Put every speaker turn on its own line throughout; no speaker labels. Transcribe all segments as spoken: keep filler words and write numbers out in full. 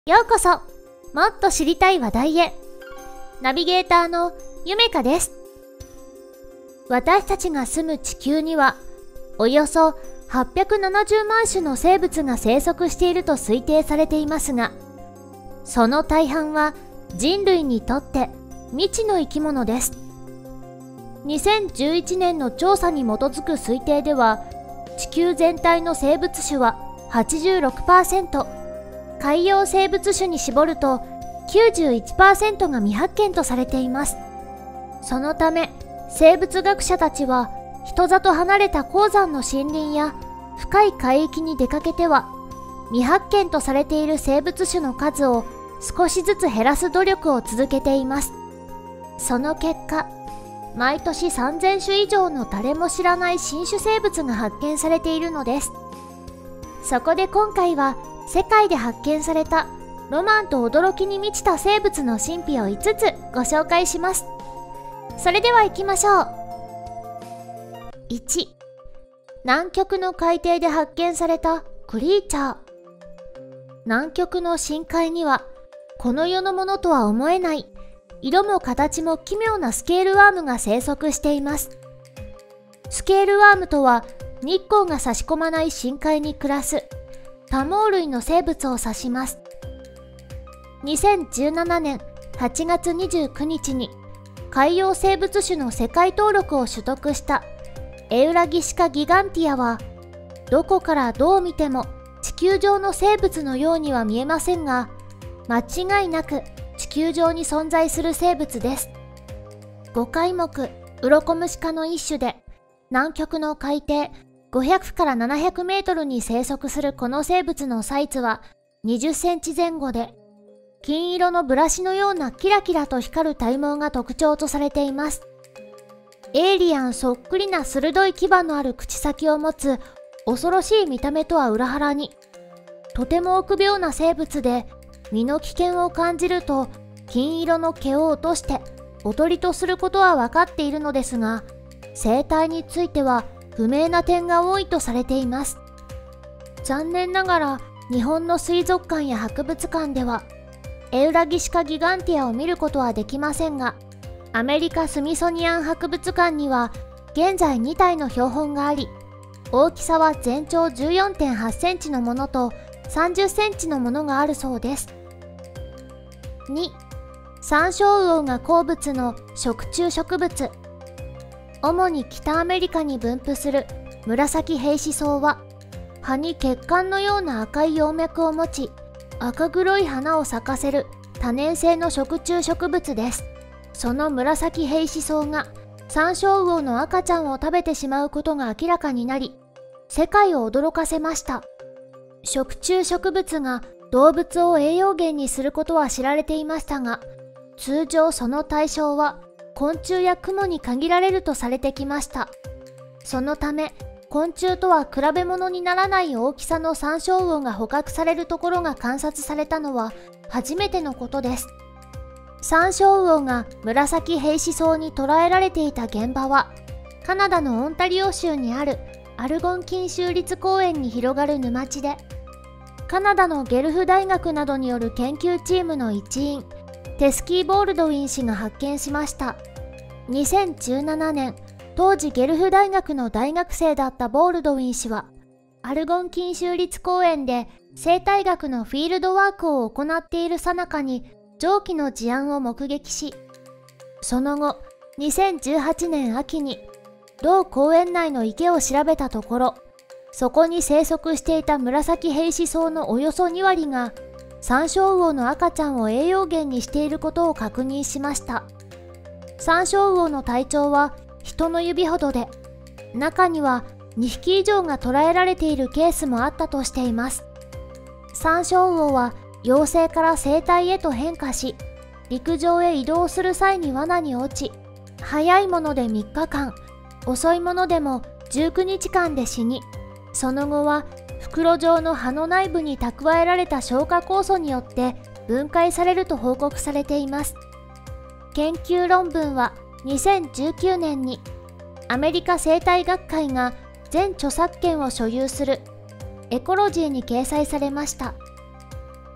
ようこそ、もっと知りたい話題へ。ナビゲーターのゆめかです。私たちが住む地球にはおよそはっぴゃくななじゅうまん種の生物が生息していると推定されていますが、その大半は人類にとって未知の生き物です。にせんじゅういちねんの調査に基づく推定では、地球全体の生物種は はちじゅうろくパーセント、海洋生物種に絞ると きゅうじゅういちパーセント が未発見とされています。そのため生物学者たちは、人里離れた高山の森林や深い海域に出かけては、未発見とされている生物種の数を少しずつ減らす努力を続けています。その結果、毎年さんぜん種以上の誰も知らない新種生物が発見されているのです。そこで今回は、世界で発見されたロマンと驚きに満ちた生物の神秘をいつつご紹介します。それでは行きましょう。いち、南極の海底で発見されたクリーチャー。南極の深海には、この世のものとは思えない色も形も奇妙なスケールワームが生息しています。スケールワームとは、日光が差し込まない深海に暮らす多毛類の生物を指します。にせんじゅうななねんはちがつにじゅうくにちに海洋生物種の世界登録を取得したエウラギシカ・ギガンティアは、どこからどう見ても地球上の生物のようには見えませんが、間違いなく地球上に存在する生物です。ゴカイモクウロコムシ科の一種で、南極の海底ごひゃくからななひゃくメートルに生息するこの生物のサイズはにじゅっセンチぜん後で、金色のブラシのようなキラキラと光る体毛が特徴とされています。エイリアンそっくりな鋭い牙のある口先を持つ恐ろしい見た目とは裏腹に、とても臆病な生物で、身の危険を感じると金色の毛を落としておとりとすることは分かっているのですが、生態については不明な点が多いとされています。残念ながら日本の水族館や博物館ではエウラギシカ・ギガンティアを見ることはできませんが、アメリカスミソニアン博物館には現在にたいの標本があり、大きさは全長 じゅうよんてんはちセンチのものとさんじゅっセンチのものがあるそうです。に、サンショウウオが好物の食虫植物。主に北アメリカに分布する紫兵士草は、葉に血管のような赤い葉脈を持ち、赤黒い花を咲かせる多年生の食虫植物です。その紫兵士草がサンショウウオの赤ちゃんを食べてしまうことが明らかになり、世界を驚かせました。食虫植物が動物を栄養源にすることは知られていましたが、通常その対象は昆虫やクモに限られるとされてきました。そのため、昆虫とは比べ物にならない大きさのサンショウウオが捕獲されるところが観察されたのは初めてのことです。サンショウウオが紫兵士草に捕らえられていた現場は、カナダのオンタリオ州にあるアルゴンキン州立公園に広がる沼地で、カナダのゲルフ大学などによる研究チームの一員、テスキー・ボールドウィン氏が発見しました。にせんじゅうななねん、当時ゲルフ大学の大学生だったボールドウィン氏は、アルゴンキン州立公園で生態学のフィールドワークを行っている最中に上記の事案を目撃し、その後、にせんじゅうはちねん秋に、同公園内の池を調べたところ、そこに生息していた紫兵士草のおよそにわりが、サンショウウオの赤ちゃんを栄養源にしていることを確認しました。サンショウウオの体長は人の指ほどで、中にはにひき以上が捕らえられているケースもあったとしています。サンショウウオは幼生から成体へと変化し、陸上へ移動する際に罠に落ち、早いものでみっかかん、遅いものでもじゅうくにちかんで死に、その後は袋状の葉の内部に蓄えられた消化酵素によって分解されると報告されています。研究論文はにせんじゅうきゅうねんにアメリカ生態学会が全著作権を所有するエコロジーに掲載されました。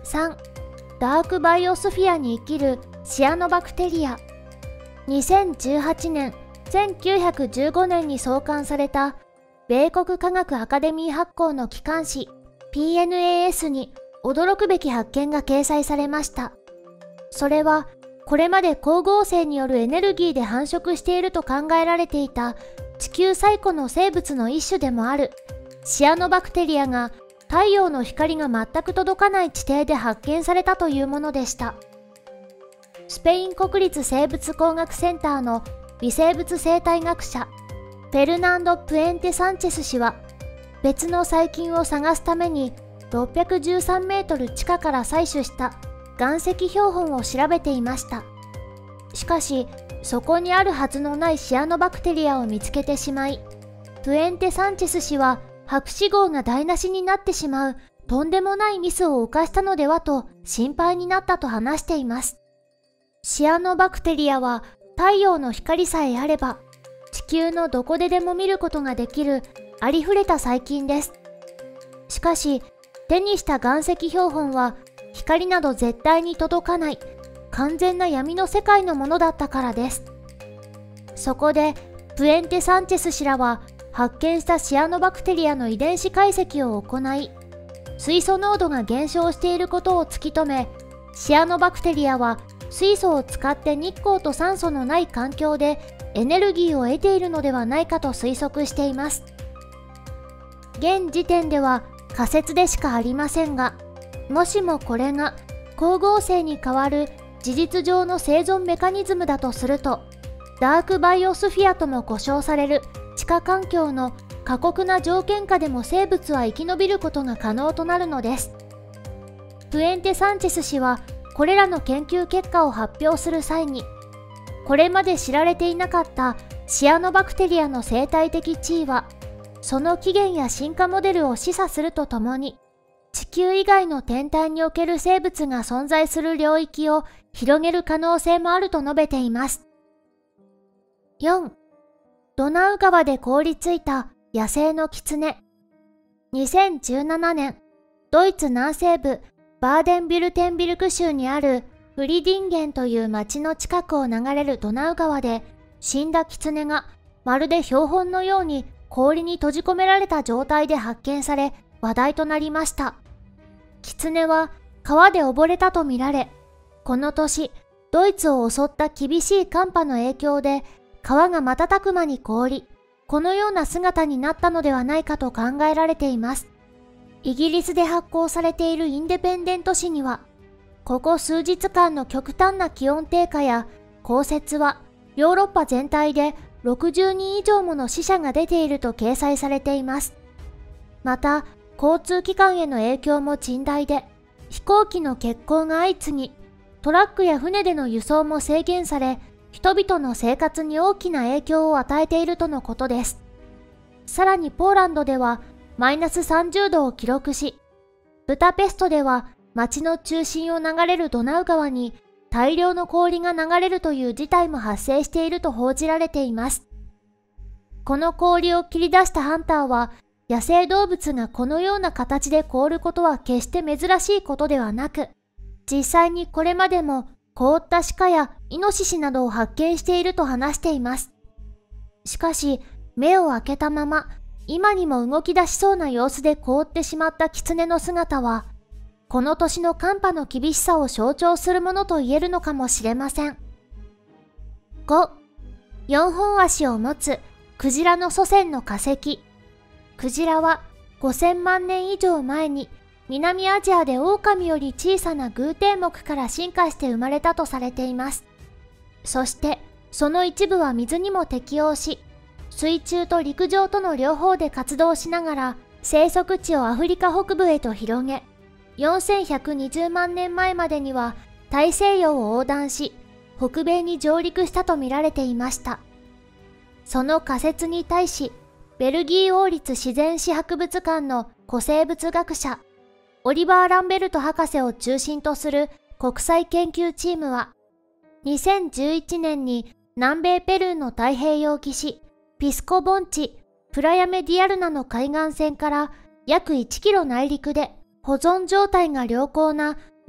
さん、ダークバイオスフィアに生きるシアノバクテリア。にせんじゅうはちねん、せんきゅうひゃくじゅうごねんに創刊された米国科学アカデミー発行の機関誌 ピーエヌエーエス に驚くべき発見が掲載されました。それは、これまで光合成によるエネルギーで繁殖していると考えられていた地球最古の生物の一種でもあるシアノバクテリアが太陽の光が全く届かない地底で発見されたというものでした。スペイン国立生物工学センターの微生物生態学者フェルナンド・プエンテ・サンチェス氏は、別の細菌を探すためにろっぴゃくじゅうさんメートル地下から採取した岩石標本を調べていました。しかし、そこにあるはずのないシアノバクテリアを見つけてしまい、プエンテ・サンチェス氏は博士号が台無しになってしまうとんでもないミスを犯したのではと心配になったと話しています。シアノバクテリアは太陽の光さえあれば地球のどこででも見ることができるありふれた細菌です。しかし手にした岩石標本は光など絶対に届かない完全な闇の世界のものだったからです。そこでプエンテ・サンチェス氏らは発見したシアノバクテリアの遺伝子解析を行い、水素濃度が減少していることを突き止め、シアノバクテリアは水素を使って日光と酸素のない環境でエネルギーを得ているのではないかと推測しています。現時点では仮説でしかありませんが、もしもこれが光合成に代わる事実上の生存メカニズムだとすると、ダークバイオスフィアとも呼称される地下環境の過酷な条件下でも生物は生き延びることが可能となるのです。プエンテ・サンチェス氏はこれらの研究結果を発表する際に、これまで知られていなかったシアノバクテリアの生態的地位は、その起源や進化モデルを示唆するとともに、地球以外の天体における生物が存在する領域を広げる可能性もあると述べています。よん. ドナウ川で凍りついた野生のキツネ。にせんじゅうななねん、ドイツ南西部バーデンビュルテンビルク州にあるフリディンゲンという町の近くを流れるドナウ川で、死んだキツネがまるで標本のように氷に閉じ込められた状態で発見され話題となりました。キツネは川で溺れたとみられ、この年ドイツを襲った厳しい寒波の影響で川が瞬く間に凍り、このような姿になったのではないかと考えられています。イギリスで発行されているインデペンデント紙には、ここ数日間の極端な気温低下や降雪はヨーロッパ全体でろくじゅうにん以上もの死者が出ていると掲載されています。また、交通機関への影響も甚大で、飛行機の欠航が相次ぎ、トラックや船での輸送も制限され、人々の生活に大きな影響を与えているとのことです。さらにポーランドではマイナスさんじゅうどを記録し、ブダペストでは街の中心を流れるドナウ川に大量の氷が流れるという事態も発生していると報じられています。この氷を切り出したハンターは、野生動物がこのような形で凍ることは決して珍しいことではなく、実際にこれまでも凍った鹿やイノシシなどを発見していると話しています。しかし、目を開けたまま、今にも動き出しそうな様子で凍ってしまったキツネの姿は、この年の寒波の厳しさを象徴するものと言えるのかもしれません。ご. よんほん足を持つクジラの祖先の化石。クジラはごせんまんねん以上前に南アジアでオオカミより小さな偶蹄目から進化して生まれたとされています。そしてその一部は水にも適応し、水中と陸上との両方で活動しながら生息地をアフリカ北部へと広げ、よんせんひゃくにじゅうまんねんまえまでには大西洋を横断し、北米に上陸したと見られていました。その仮説に対し、ベルギー王立自然史博物館の古生物学者、オリバー・ランベルト博士を中心とする国際研究チームは、にせんじゅういちねんに南米ペルーの太平洋岸、ピスコ盆地、プラヤメディアルナの海岸線から約いちキロ内陸で保存状態が良好な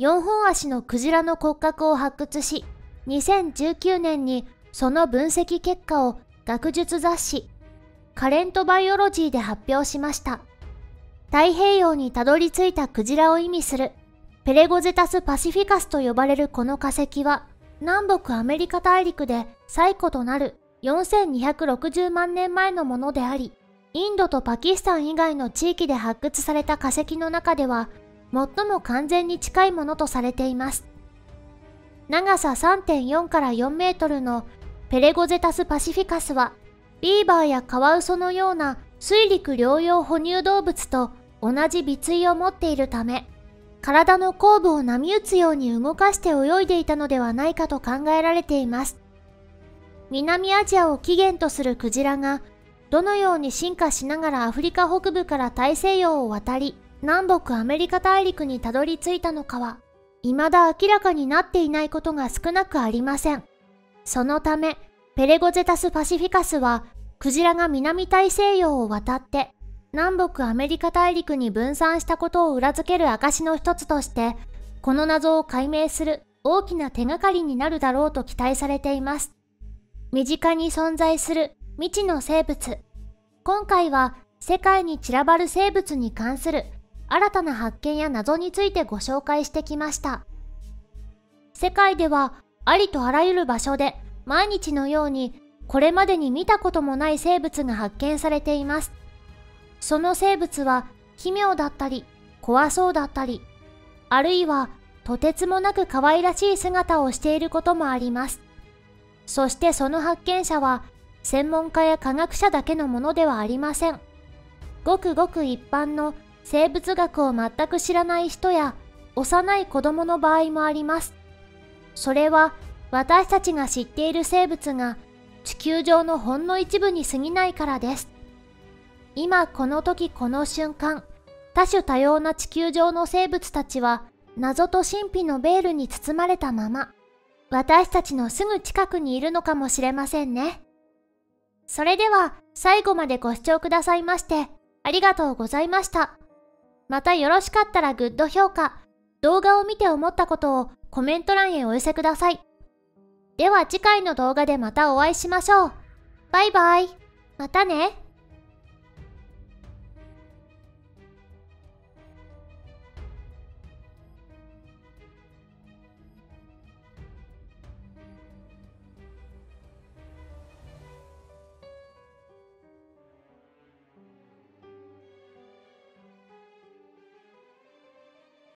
よんほん足のクジラの骨格を発掘し、にせんじゅうきゅうねんにその分析結果を学術雑誌カレントバイオロジーで発表しました。太平洋にたどり着いたクジラを意味するペレゴゼタス・パシフィカスと呼ばれるこの化石は、南北アメリカ大陸で最古となるよんせんにひゃくろくじゅうまんねんまえのものであり、インドとパキスタン以外の地域で発掘された化石の中では最も完全に近いものとされています。長さ さんてんよん からよんメートルのペレゴゼタス・パシフィカスは、ビーバーやカワウソのような水陸両用哺乳動物と同じ尾椎を持っているため、体の後部を波打つように動かして泳いでいたのではないかと考えられています。南アジアを起源とするクジラが、どのように進化しながらアフリカ北部から大西洋を渡り、南北アメリカ大陸にたどり着いたのかは、未だ明らかになっていないことが少なくありません。そのため、ペレゴゼタス・パシフィカスは、クジラが南大西洋を渡って、南北アメリカ大陸に分散したことを裏付ける証の一つとして、この謎を解明する大きな手がかりになるだろうと期待されています。身近に存在する未知の生物。今回は世界に散らばる生物に関する新たな発見や謎についてご紹介してきました。世界ではありとあらゆる場所で毎日のようにこれまでに見たこともない生物が発見されています。その生物は奇妙だったり怖そうだったり、あるいはとてつもなく可愛らしい姿をしていることもあります。そしてその発見者は専門家や科学者だけのものではありません。ごくごく一般の生物学を全く知らない人や幼い子供の場合もあります。それは私たちが知っている生物が地球上のほんの一部に過ぎないからです。今この時この瞬間、多種多様な地球上の生物たちは謎と神秘のベールに包まれたまま、私たちのすぐ近くにいるのかもしれませんね。それでは最後までご視聴くださいましてありがとうございました。またよろしかったらグッド評価、動画を見て思ったことをコメント欄へお寄せください。では次回の動画でまたお会いしましょう。バイバイ。またね。